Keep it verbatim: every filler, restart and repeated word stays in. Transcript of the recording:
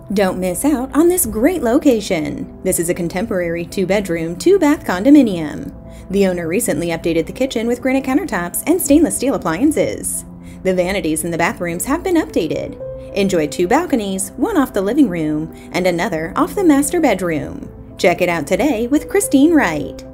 Don't miss out on this great location. This is a contemporary two-bedroom, two-bath condominium. The owner recently updated the kitchen with granite countertops and stainless steel appliances. The vanities in the bathrooms have been updated. Enjoy two balconies, one off the living room and another off the master bedroom. Check it out today with Christine Wright.